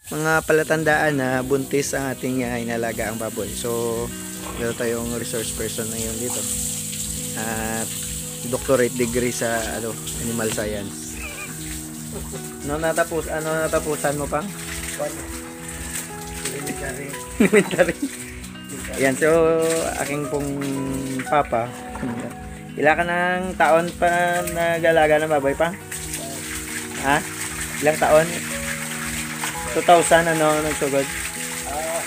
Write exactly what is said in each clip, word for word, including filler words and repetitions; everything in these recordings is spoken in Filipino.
mga palatandaan na buntis ang ating uh, inalaga ang baboy. So, meron tayong resource person na yun dito. At doctorate degree sa ano, animal science. No natapos, ano natapusan mo pang? Elementary. Elementary. Yan, so aking pong papa. Ilan ka ng taon pa nag-alaga ng baboy pa? Ha? Ilang taon? two thousand ano nagsugod? Ah.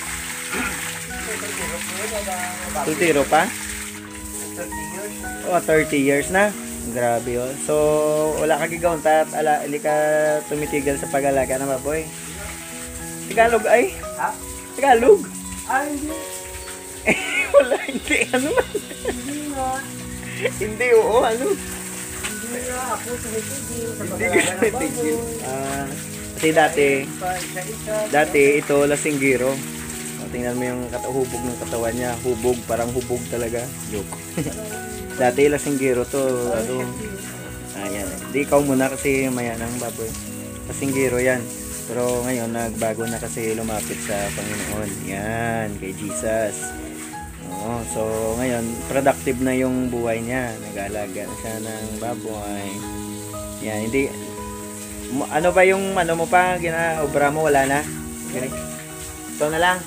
Tutiro pa? thirty years. Oh, thirty years na. Grabe oh. So, wala ka gigawin tat ala, hindi ka tumitigil sa pag-alaga ng baboy. Tagalog ay? Ha? Tagalog? Ah, hindi. Wala, hindi. Ano man? Hindi nga. Hindi, oo, ano? Hindi nga, ako tumitigil sa pag-alaga ng baboy. Ah, kasi dati, dati ito lasinggiro. O, tingnan mo yung hubog ng katawan niya. Hubog, parang hubog talaga. Joke. Dati lasinggiro to, ano. Ayan. Di ikaw muna kasi maya ng baboy. Lasinggiro yan. Pero ngayon, nagbago na kasi lumapit sa Panginoon. Yan, kay Jesus. Oo, so ngayon, productive na yung buhay niya. Nag-aalaga na siya ng baboy. Yan, hindi... Ano ba yung ano mo pa, gina-obra mo, wala na? Ito na lang.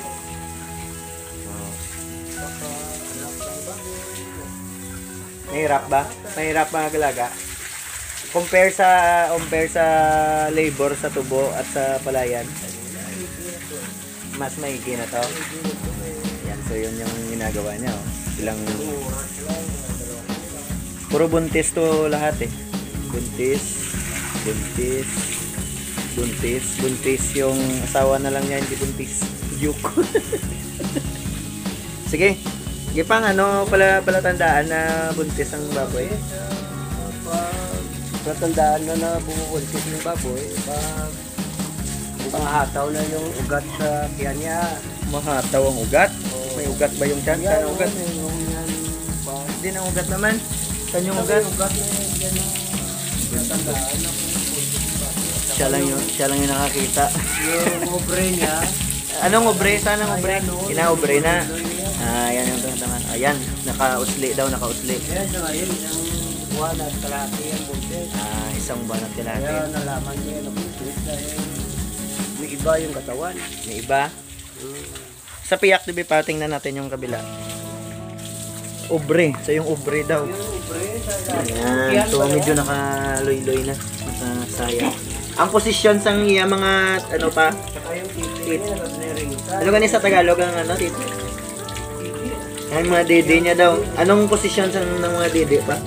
Oh. Mahirap ba? Mahirap mag-alaga? Compare sa compare sa labor sa tubo at sa palayan. Mas maigi na to. Yan, so yun yung ginagawa niya. Oh. Ilang puro buntis to lahat eh. Buntis. Buntis, buntis, buntis yung asawa na lang niya, hindi buntis. Joke. Sige, sige pang ano pala palatandaan na buntis ang baboy. Palatandaan na na bumubuntis ng baboy, pag mahataw na yung ugat sa tiyan niya. Mahataw ang ugat? May ugat ba yung tiyan? Saan ang ugat? Hindi na ugat naman. Saan yung ugat? Ugat na yan. Palatandaan na Siya lang yung, siya lang yung nakakita. yung obre niya. Anong obre? Saan ang obre? Ina-obre na. Ah, yan yung tangan. Ayan, naka-usli daw, naka-usli. Ayan na ngayon, isang buwan at kalahati yan buntis. Ah, isang buwan at Kaya kalahati. nalaman niya na buntis dahil may iba yung katawan. May iba? Sa piyak, diba pa, tingnan natin yung kabila. Obre. Sa yung obre daw. Yung obre, sa Ayan. So, medyo naka-loy-loy na. Naka-saya. Ang posisyon sang iya mga ano pa? saka yung titi niya, nasa Ano ganun sa Tagalog ang ano dito? Ang mga dede niya daw. Anong posisyon sang ng mga dede pa?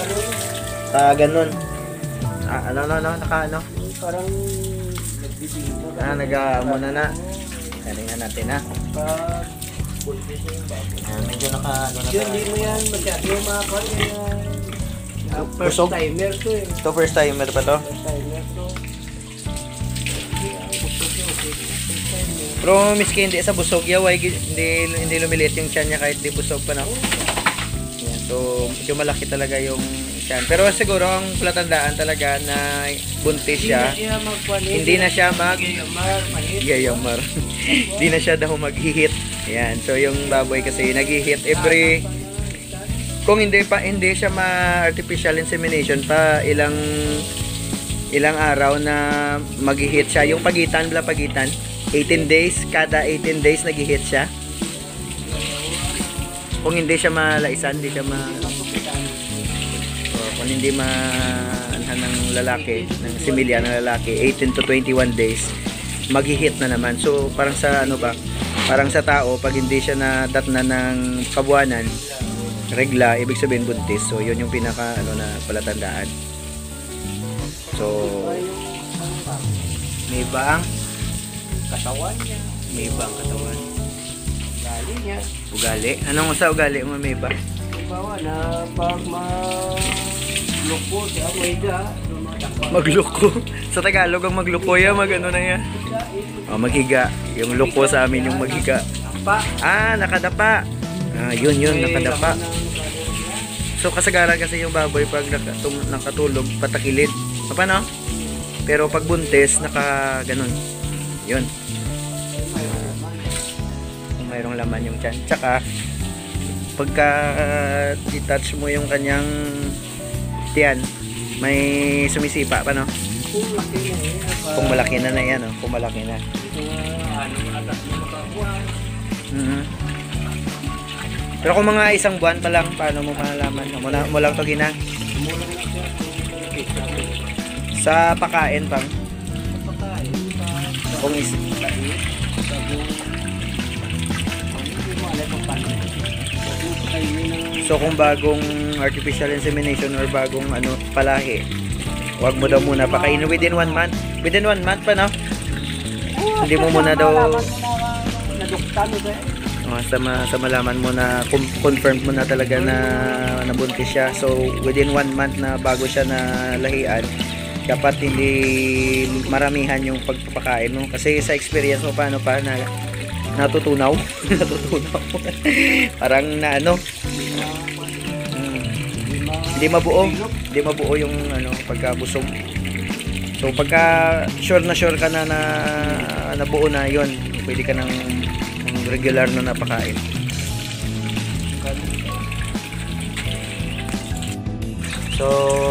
Ah, ganun. Ah, ano, ano, ano, naka ano? parang nagbibigay Ah, nag-amo na na. Tingnan natin ha. pag buntis yung baboy. Ah, medyo naka ano na. Yun, hindi mo yan masyado yung mga kwan yan. Uh, first Busog? timer to eh. Ito first timer pa to. First timer to. Hindi, ang busog yun. First timer. Pero miski hindi sa busog yaw, ay hindi hindi lumiliit yung tiyan niya kahit di busog pa na. Yan, so medyo malaki talaga yung tiyan. Pero siguro ang palatandaan talaga na buntis siya. Hindi na siya magpalit. Hindi na siya mag Gayamar, mahit. Gayamar. Hindi na siya daw mag-hit. Ayan, so yung baboy kasi nag-hit every kung hindi pa hindi siya ma-artificial insemination pa ilang ilang araw na mag-hit siya. Yung pagitan, bla pagitan, eighteen days, kada eighteen days nag-hit siya. Kung hindi siya malaisan, hindi siya ma o, kung hindi ma anhan ng lalaki, ng similya ng lalaki, eighteen to twenty-one days mag-hit na naman. So parang sa ano ba? Parang sa tao pag hindi siya nadatna ng kabuanan, regla, ibig sabihin buntis. So yun yung pinaka ano na palatandaan. So may iba ang Katawan niya. may iba ang katawan. Ugali niya. Ugali. Anong sa ugali mo may iba? Halimbawa na pag ma-lupo siya, may ga, Magluko. Sa Tagalog ang magluko ya, mag ano na yan. Oh, maghiga. Yung luko sa amin yung maghiga. pa. Ah, nakadapa. Ah, yun yun, nakadapa. So kasagaran kasi yung baboy pag nakatum- nakatulog patakilid. Paano? Pero pag buntis naka ganun. Yun. Kung mayroong laman yung tiyan. Tsaka, pagka uh, detach mo yung kanyang tiyan, may sumisipa pa, no? Kung laki na eh. Kung malaki na na yan, no? Kung malaki na. Ano, atas mo makakuha. Mm-hmm. Pero kung mga isang buwan pa lang, paano mo malalaman? Mo, na, mo lang to gina? Mula na siya kung kita. Sa pakain pang? Sa pagkain, sa Kung is... lait, sa buong... Hindi mo alam kung paano. Sa kainin ng... So kung bagong artificial insemination or bagong ano palahi, wag mo daw muna pakainin within one month. Within one month pa, no? Hindi mo muna daw... Naduktan mo ba? Uh, sa, ma, sa malaman mo na com- confirmed mo na talaga na nabuntis siya. So within one month na bago siya na lahian, dapat hindi maramihan yung pagpapakain mo. Kasi sa experience mo paano pa na natutunaw? natutunaw. Parang na ano? Hmm, hindi mabuo. Hindi mabuo yung ano pagkabusog. So pagka sure na sure ka na na nabuo na yon, pwede ka nang regular na napakain. So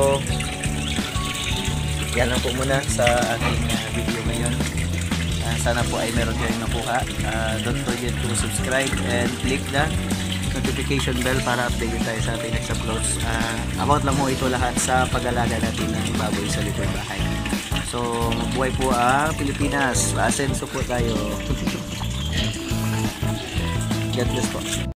yan lang po muna sa ating uh, video ngayon. Uh, sana po ay meron kayong nakuha. Uh, don't forget to subscribe and click the notification bell para updated tayo sa ating next uploads. Uh, about lang mo ito lahat sa pag-alaga natin ng baboy sa likod bahay. So mabuhay po ang Pilipinas. Asenso po tayo. God bless po.